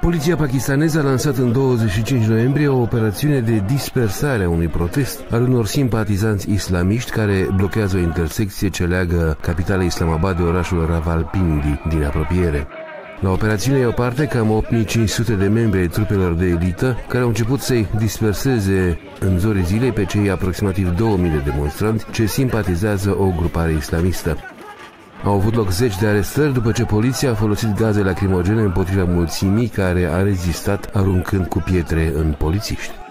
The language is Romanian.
Poliția pakistaneză a lansat în 25 noiembrie o operațiune de dispersare a unui protest al unor simpatizanți islamiști care blochează o intersecție ce leagă capitala Islamabad de orașul Rawalpindi din apropiere. La operațiune iau parte cam 8500 de membri ai trupelor de elită care au început să-i disperseze în zorii zilei pe cei aproximativ 2000 de demonstranți ce simpatizează o grupare islamistă. Au avut loc zeci de arestări după ce poliția a folosit gaze lacrimogene împotriva mulțimii care a rezistat aruncând cu pietre în polițiști.